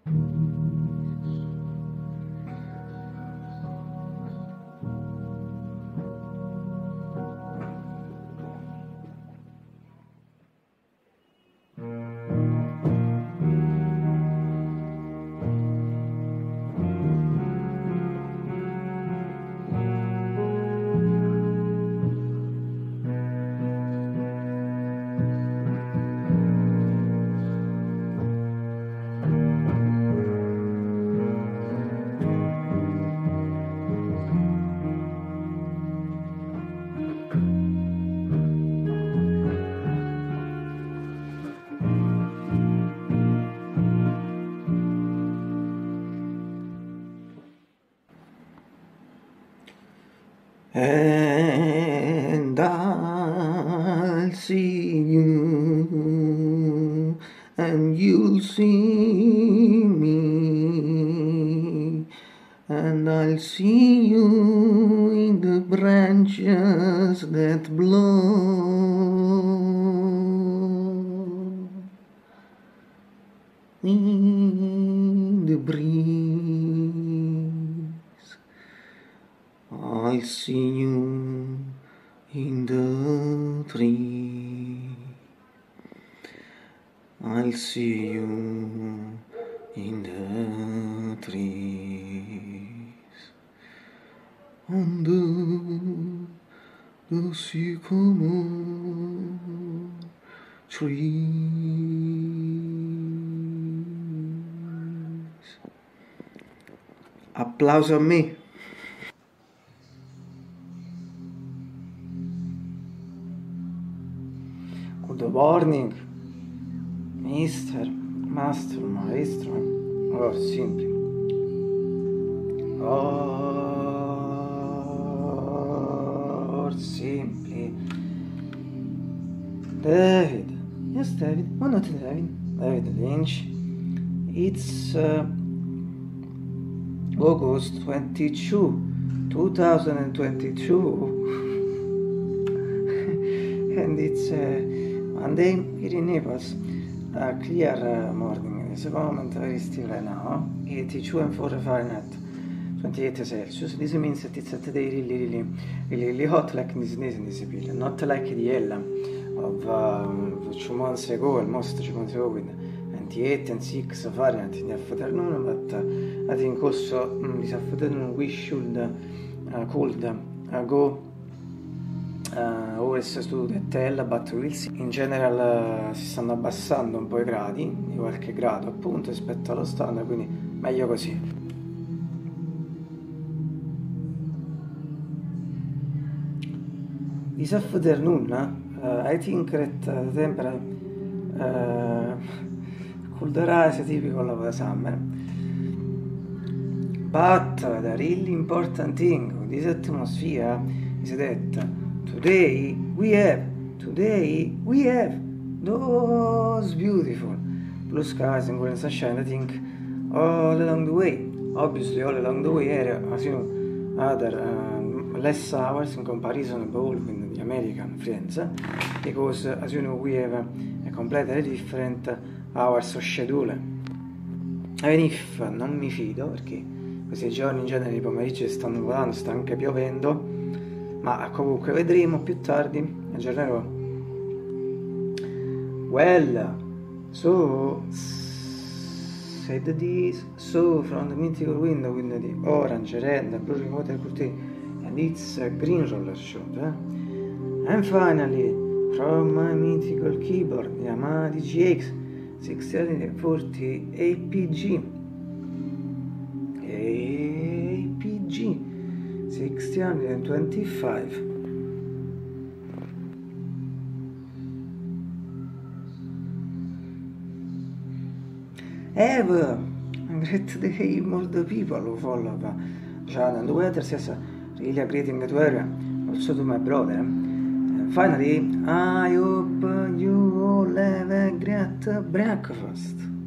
And I'll see you, and you'll see me, and I'll see you in the branches that blow, in the breeze. I'll see you in the tree. I'll see you in the trees. Under the sycamore trees. Applauso a me. Good morning, Mister, Master, Maestro, or simply, or simply, David. Yes, David. Why not David? David Lynch. It's August 22, 2022, and it's Monday here in Naples. Clear morning. It's a moment very still right now. 82.4 Fahrenheit, 28 Celsius. This means that it's today really hot, like in this April. Not like the Ella of 2 months ago, almost 2 months ago, with 28 and 6 Fahrenheit in the afternoon. But I think also this afternoon we should go always to the hotel, but we'll see. In general si stanno abbassando un po' i gradi, di qualche grado appunto rispetto allo standard, quindi meglio così. This afternoon I think that the temperature could rise typical of the summer, but the really important thing with this atmosphere is that today we have those beautiful blue skies and golden sunshine, I think, all along the way. Obviously, all along the way here, as you know, other less hours in comparison with the American friends, because, as you know, we have a completely different hours of schedule. Even if non mi fido, perché questi giorni in genere i pomeriggi stanno volando, sta anche piovendo, ma comunque vedremo più tardi, aggiornerò. Well, so said this, so from the mythical window with the orange, red, blue remote curtain, and it's a green roller shop. And finally, from my mythical keyboard, Yamaha DGX 640 APG 625. Have a great day, all the people who follow John and Weather. Yes, really a greeting to her, also to my brother. Finally, I hope you all have a great breakfast.